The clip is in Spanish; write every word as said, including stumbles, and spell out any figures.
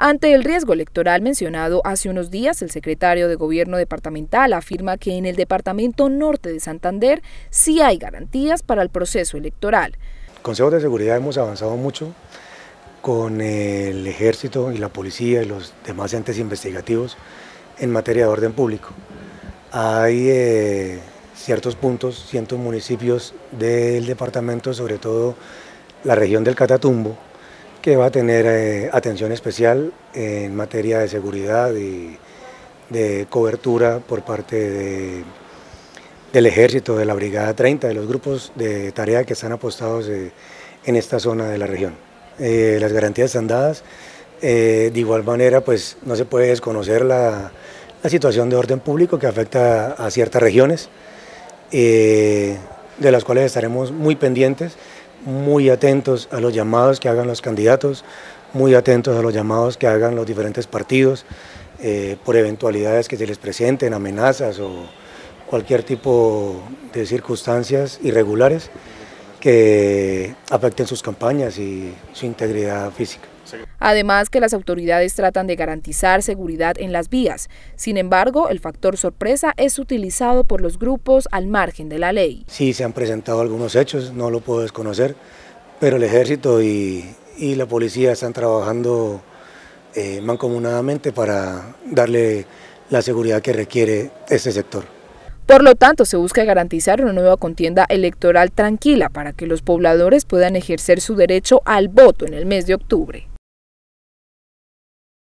Ante el riesgo electoral mencionado hace unos días, el secretario de Gobierno departamental afirma que en el departamento norte de Santander sí hay garantías para el proceso electoral. Consejo de Seguridad hemos avanzado mucho con el Ejército y la Policía y los demás entes investigativos en materia de orden público. Hay eh, ciertos puntos, ciertos municipios del departamento, sobre todo la región del Catatumbo, que va a tener eh, atención especial en materia de seguridad y de cobertura por parte de, del Ejército, de la Brigada treinta, de los grupos de tarea que están apostados eh, en esta zona de la región. Eh, las garantías están dadas, eh, de igual manera pues no se puede desconocer la, la situación de orden público que afecta a ciertas regiones, eh, de las cuales estaremos muy pendientes, muy atentos a los llamados que hagan los candidatos, muy atentos a los llamados que hagan los diferentes partidos, eh, por eventualidades que se les presenten, amenazas o cualquier tipo de circunstancias irregulares que afecten sus campañas y su integridad física. Además que las autoridades tratan de garantizar seguridad en las vías. Sin embargo, el factor sorpresa es utilizado por los grupos al margen de la ley. Sí, se han presentado algunos hechos, no lo puedo desconocer, pero el Ejército y, y la Policía están trabajando eh, mancomunadamente para darle la seguridad que requiere este sector. Por lo tanto, se busca garantizar una nueva contienda electoral tranquila para que los pobladores puedan ejercer su derecho al voto en el mes de octubre.